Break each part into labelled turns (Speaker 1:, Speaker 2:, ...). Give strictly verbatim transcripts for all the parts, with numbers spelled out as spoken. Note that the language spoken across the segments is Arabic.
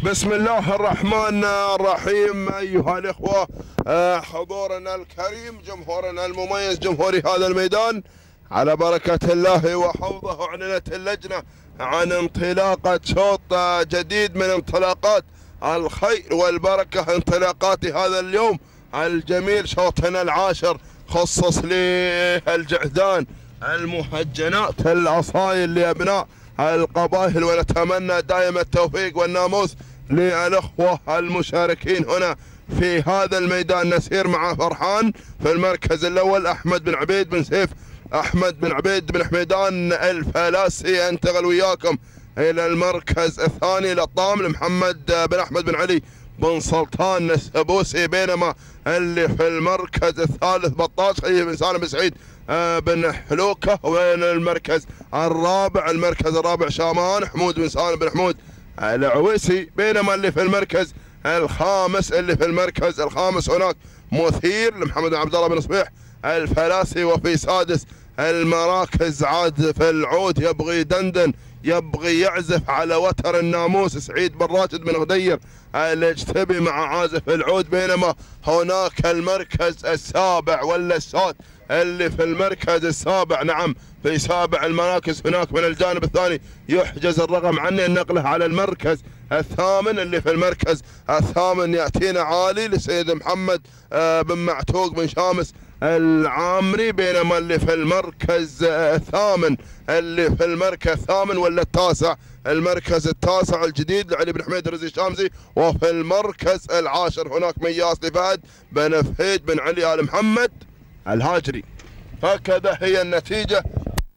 Speaker 1: بسم الله الرحمن الرحيم. أيها الإخوة، حضورنا الكريم، جمهورنا المميز، جمهور هذا الميدان، على بركة الله وحوضه، أعلنت اللجنة عن انطلاقة شوط جديد من انطلاقات الخير والبركة، انطلاقات هذا اليوم الجميل، شوطنا العاشر، خصص للجعدان المهجنات الأصايل لأبناء القبائل، ونتمنى دائما التوفيق والناموس للأخوة المشاركين هنا في هذا الميدان. نسير مع فرحان في المركز الأول، أحمد بن عبيد بن سيف، أحمد بن عبيد بن حميدان الفلاسي. انتقل وياكم إلى المركز الثاني للطام لمحمد بن أحمد بن علي بن سلطان السبوسي، بينما اللي في المركز الثالث بطاش خليفة بن سالم بن سعيد بن حلوكة، وين المركز الرابع المركز الرابع شامان حمود بن سالم بن حمود العويسي، بينما اللي في المركز الخامس اللي في المركز الخامس هناك مثير لمحمد بن عبد الله بن صبيح الفلاسي. وفي سادس المراكز عاد في العود يبغي دندن، يبغي يعزف على وتر الناموس، سعيد بن راشد بن غدير الاجتبي مع عازف العود، بينما هناك المركز السابع ولا الساد اللي في المركز السابع، نعم في سابع المراكز هناك من الجانب الثاني يحجز الرقم عني النقله على المركز الثامن. اللي في المركز الثامن ياتينا عالي لسيد محمد بن معتوق بن شامس العامري، بينما اللي في المركز الثامن اللي في المركز الثامن ولا التاسع المركز التاسع الجديد لعلي بن حميد الرزي الشامسي. وفي المركز العاشر هناك مياس لفهد بن فهيد بن علي آل محمد الهاجري. هكذا هي النتيجة،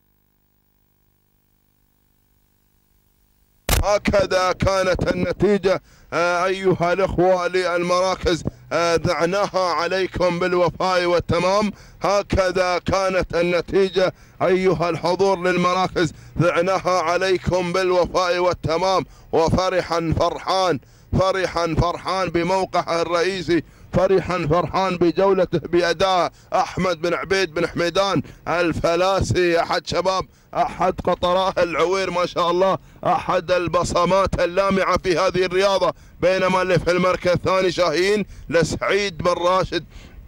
Speaker 1: هكذا كانت النتيجة أيها الأخوة للمراكز، دعناها عليكم بالوفاء والتمام. هكذا كانت النتيجة أيها الحضور للمراكز، دعناها عليكم بالوفاء والتمام. وفرحا فرحان، فرحا فرحان بموقعه الرئيسي، فرحا فرحان بجولته بأداء أحمد بن عبيد بن حميدان الفلاسي، أحد شباب، أحد قطراء العوير ما شاء الله، أحد البصمات اللامعة في هذه الرياضة. بينما اللي في المركز الثاني شاهين لسعيد بن راشد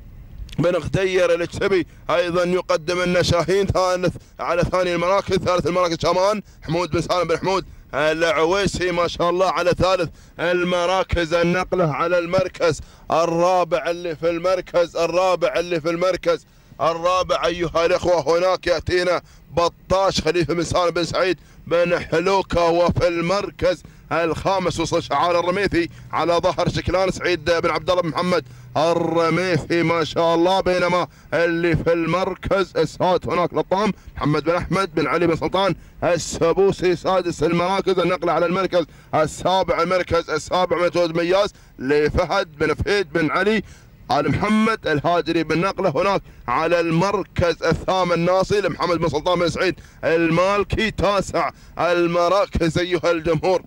Speaker 1: بن غدير الاجتبي، ايضا يقدم لنا شاهين ثالث على ثاني المراكز. ثالث المراكز شامان حمود بن سالم بن حمود العويسي ما شاء الله على ثالث المراكز. النقله على المركز الرابع اللي في المركز الرابع اللي في المركز الرابع ايها الاخوه، هناك ياتينا بطاش خليفه بن سالم بن سعيد بن حلوكه. وفي المركز الخامس وصل شعار الرميثي على ظهر شكلان سعيد بن عبد الله بن محمد الرميثي ما شاء الله. بينما اللي في المركز السادس هناك لطام محمد بن احمد بن علي بن سلطان السبوسي. سادس المراكز النقله على المركز السابع، المركز السابع مجهود مياس لفهد بن فهيد بن علي آل محمد الهاجري. بالنقله هناك على المركز الثامن ناصي لمحمد بن سلطان بن سعيد المالكي. تاسع المراكز ايها الجمهور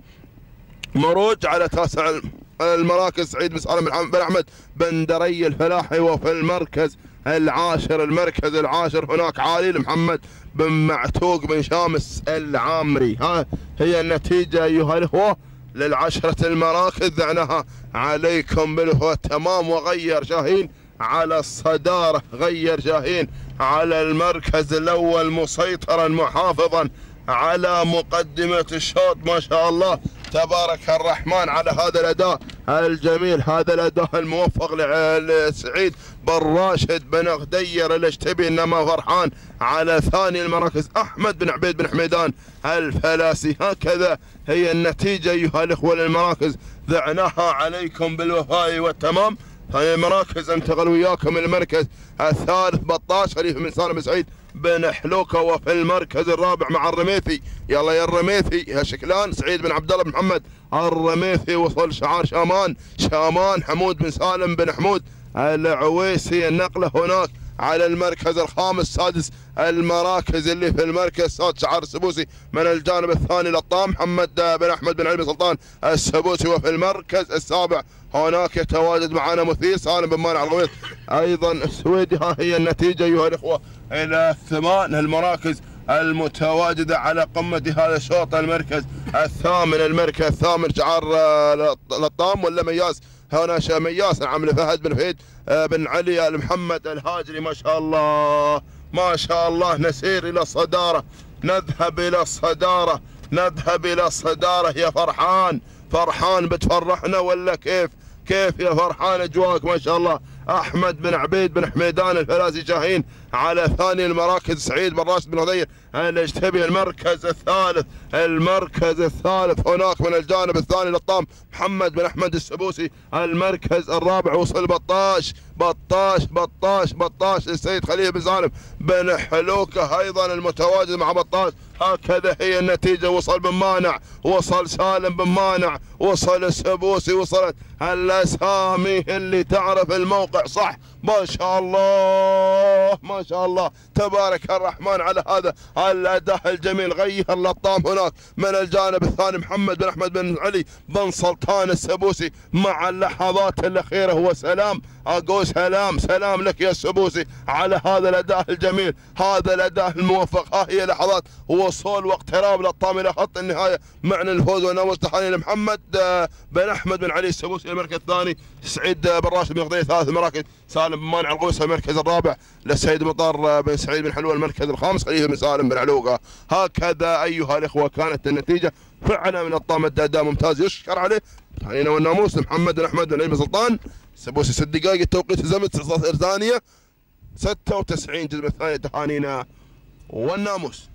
Speaker 1: مروج على تاسع المراكز سعيد بن سالم بن احمد بن دري الفلاحي. وفي المركز العاشر المركز العاشر هناك عالي لمحمد بن معتوق بن شامس العامري. ها هي النتيجه ايها الاخوه للعشرة المراكز، دعناها عليكم بالهو تمام. وغير شاهين على الصدارة، غير شاهين على المركز الأول مسيطرا محافظا على مقدمة الشوط ما شاء الله تبارك الرحمن على هذا الأداء الجميل، هذا الأداء الموفق لسعيد بن راشد بن غدير الاجتبي. إنما فرحان على ثاني المراكز أحمد بن عبيد بن حميدان الفلاسي. هكذا هي النتيجة أيها الإخوة للمراكز، دعناها عليكم بالوفاء والتمام. ثاني المراكز انتقل وياكم المركز الثالث بطاش خليفة بن سالم بن سعيد بن حلوكة. وفي المركز الرابع مع الرميثي، يلا يا الرميثي يا شكلان سعيد بن عبد الله بن محمد الرميثي. وصل شعار شامان، شامان حمود بن سالم بن حمود العويسي. النقله هناك على المركز الخامس. سادس المراكز اللي في المركز السادس شعار السبوسي من الجانب الثاني لطام محمد بن احمد بن علي بن سلطان السبوسي. وفي المركز السابع هناك يتواجد معنا مثير سالم بن مانع الغويط ايضا السويدي. ها هي النتيجه ايها الاخوه الى ثمان المراكز المتواجدة على قمة هذا الشوط، المركز الثامن، المركز الثامن شعار لطام ولا مياس؟ هنا مياس نعم لفهد بن فهيد بن علي المحمد الهاجري. ما شاء الله ما شاء الله. نسير إلى الصدارة، نذهب إلى الصدارة، نذهب إلى الصدارة. يا فرحان، فرحان بتفرحنا ولا كيف؟ كيف يا فرحان أجواك؟ ما شاء الله. أحمد بن عبيد بن حميدان الفرازي شاهين على ثاني المراكز، سعيد بن راشد بن هذير الاجتبي المركز الثالث، المركز الثالث. هناك من الجانب الثاني لطام محمد بن أحمد السبوسي المركز الرابع. وصل بطاش بطاش بطاش بطاش السيد خليل بن سالم بن حلوكة أيضا المتواجد مع بطاش. هكذا هي النتيجة. وصل بن مانع، وصل سالم بن مانع، وصل السبوسي، وصلت الأسامي اللي تعرف الموقع صح. ما شاء الله ما شاء الله تبارك الرحمن على هذا الأداء الجميل. غير لطام هناك من الجانب الثاني محمد بن أحمد بن علي بن سلطان السبوسي مع اللحظات الأخيرة. هو سلام، أقول سلام سلام لك يا السبوسي على هذا الأداء الجميل، هذا الأداء الموفق. ها هي لحظات وصول واقتراب لطام إلى خط النهاية معنى الفوز والناموس. تحاني لمحمد بن أحمد بن علي السبوسي المركز الثاني، سعيد بن راشد بن غضية ثلاث مراكز، سالم بن مانع الغوصة المركز الرابع، للسيد مطار بن سعيد بن حلوة المركز الخامس، خليفة بن سالم بن علوقة. هكذا أيها الإخوة كانت النتيجة. فعلا من الطام أداء ممتاز يشكر عليه. تحانينا والناموس لمحمد بن أحمد بن علي بن سلطان السبوسي. ست دقائق التوقيت الزمن ثانية ستة وتسعين جزء الثانية. تحانينا والناموس.